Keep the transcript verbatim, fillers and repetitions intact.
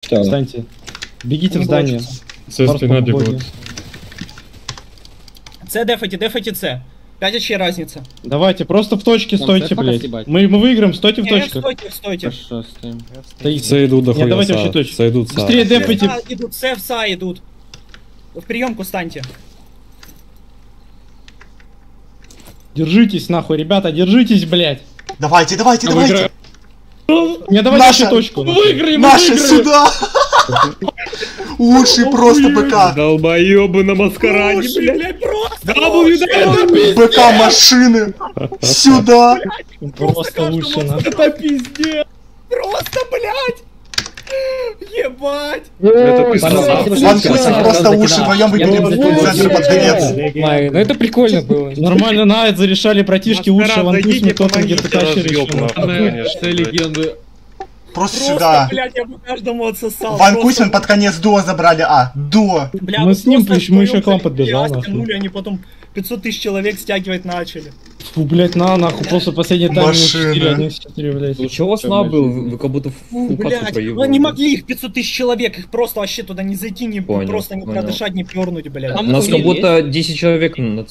Читаю. Встаньте. Бегите Не в здание. Це спина бегут. С дефайте, дефайте С. пять очей разница. Давайте, просто в точке Там стойте, цепь пока блядь. съебать. Мы, мы выиграем, стойте в Не, точках. стойте, стойте. Хорошо, стоим. Стоите. Це йдуть до Ні, давайте хуя. вообще точно. Це йдуть. Быстрее Все в дефайте. Са идут, С в Са идут. В приемку станьте. Держитесь, нахуй, ребята, держитесь, блядь. Давайте, давайте, давайте. Не, давайте Наша. вообще точку. Мы выиграем, мы Наши выиграем! сюда. Лучший просто БК. Долбоёбы на маскараде, блядь. Блять, просто! W, W! БК машины. Сюда. Просто лучше, нахуй. Это пиздец! Просто, блять! Ебать! Это пиздец. Ван Кусин просто лучше, вдвоем выиграем центр под конец. Ну это прикольно было. Нормально на это зарешали братишки, лучше Ван Кусин, кто там где-то тащит. Все легенды. Просто Просто, сюда. блять, я бы каждому отсосал. Ван Просто, Кусин под конец дуо забрали А. Дуо. бля, Мы вы с ним просто причем, мы еще вдвоем к вам подбежал, раз нахуй. тянули, они потом пятьсот тысяч человек стягивать начали. Фу, блядь, на, нахуй, после последней тайм Машина. четыре, один четыре, блядь. Чего у вас на был? Вы как будто Фу, фу, блять, вы не могли их пятьсот тысяч человек, их просто вообще туда не зайти, не Понял, просто не понял. продышать, не пернуть, блядь. У нас как будто десять человек на